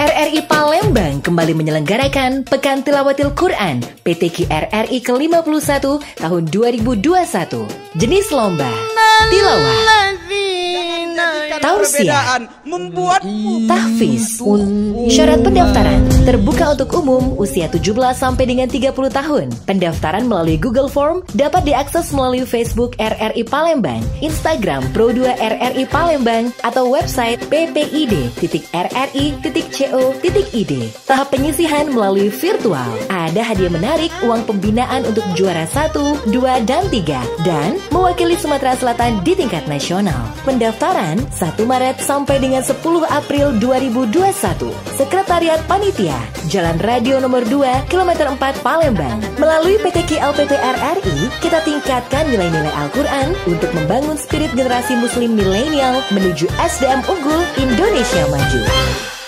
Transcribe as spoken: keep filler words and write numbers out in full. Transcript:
R R I Palembang kembali menyelenggarakan Pekan Tilawatil Quran P T Q R R I ke lima puluh satu tahun dua ribu dua puluh satu. Jenis lomba tilawah, tausiah, tahfiz. Syarat pendaftaran terbuka untuk umum usia tujuh belas sampai dengan tiga puluh tahun. Pendaftaran melalui Google Form dapat diakses melalui Facebook R R I Palembang, Instagram Pro dua R R I Palembang, atau website p p i d titik r r i titik co titik i d. Tahap penyisihan melalui virtual. Ada hadiah menarik, uang pembinaan untuk juara satu, dua, dan tiga, dan mewakili Sumatera Selatan di tingkat nasional. Pendaftaran satu Maret sampai dengan sepuluh April dua ribu dua puluh satu. Sekretariat Panitia, Jalan Radio Nomor dua, Kilometer empat, Palembang. Melalui P T Q L P P R R I, kita tingkatkan nilai-nilai Al-Quran untuk membangun spirit generasi muslim milenial menuju S D M unggul Indonesia maju.